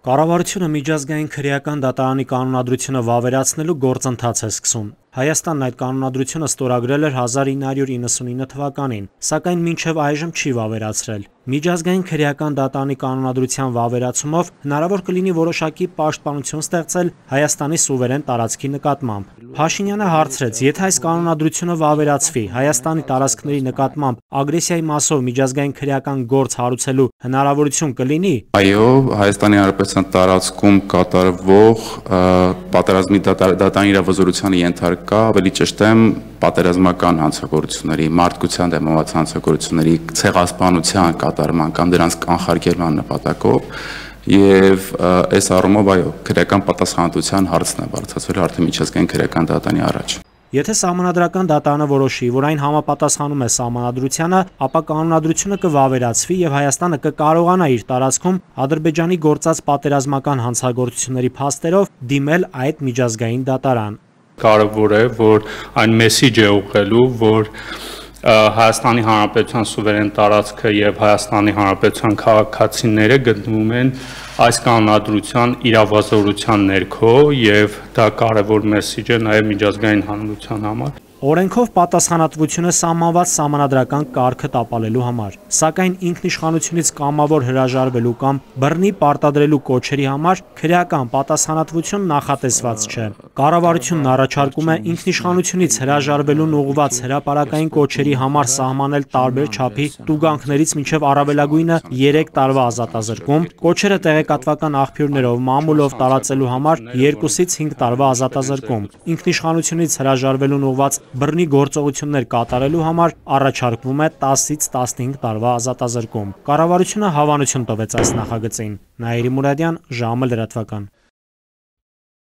Կառավարությունը միջազգային քրեական դատարանի կանոնադրությունը վավերացնելու գործընթաց է սկսում։ Հայաստանն այդ կանոնադրությունը ստորագրել էր 1999 թվականին, սակայն մինչև այժմ չի վավերացրել։ Միջազգային քրեական դատարանի կանոնադրության վավերացումով հնարավոր կլինի որոշակի պաշտպանություն ստեղծել Հայաստանի սուվերեն տարածքի նկատմամբ։ Փաշինյանը հարցրեց, եթե այս կանոնադրությունը վավերացվի, Հայաստանի տարածքների նկատմամբ ագրեսիայի մասով միջազգային քրեական գործ հարուցելու հնարավորություն կլինի։ Այո, Հայաստանի Հանրապետության տարածքում կատարվող պատերազմի դատարանի իրավազորությանը ենթարկա, ավելի ճշտեմ, պատերազմական հանցագործությունների, մարդկության դեմ հանցագործությունների ցեղասպանության կատարման կամ դրանց կանխարգելման նպատակով եւ այս առումով այո, քրեական պատասխանատվության հարցն է բարձրացվել արդեն միջազգային քրեական դատարանի առաջ։ Եթե Սահմանադրական դատարանը որոշի, որ այն համապատասխանում է Սահմանադրությանը, ապա կանոնադրությունը կվավերացվի եւ Հայաստանը կկարողանա իր տարածքում Ադրբեջանի գործած պատերազմական հանցագործությունների փաստերով դիմել այդ միջազգային դատարան։ Կարևոր է, որ այն մեսիջ է ուղղելու, որ Հայաստանի Հանրապետության սուվերեն տարածքը եւ Հայաստանի Հանրապետության քաղաքացիները գտնվում են այս կանոնադրության իրավազորության ներքո եւ դա կարևոր մեսիջ է նաեւ միջազգային հանրության համար։ Օրենքով պատասխանատվությունը սահմանված սահմանադրական կարգը տապալելու համար, սակայն ինքնիշխանությունից կամավոր հրաժարվելու կամ բռնի պարտադրելու կոչերի համար քրեական պատասխանատվություն նախատեսված չէ։ Կառավարությունն առաջարկում է ինքնիշխանությունից հրաժարվելուն ուղղված հրապարակային կոչերի համար սահմանել տարբեր չափի տուգանքներից մինչև առավելագույնը 3 տարվա ազատազրկում, կոչերը տեղեկատվական աղբյուրներով մամուլով տարածելու համար 2-ից 5 տարվա ազատազրկում, ինքնիշխանությունից հրաժարվելուն ուղղված բռնի գործողություններ կատարելու համար առաջարկվում է 10-ից 15 տարվա ազատազրկում։ Կառավարությունը հավանություն տվեց այս նախագծին։ Նաիրի Մուրադյան, ժամը լրատվական։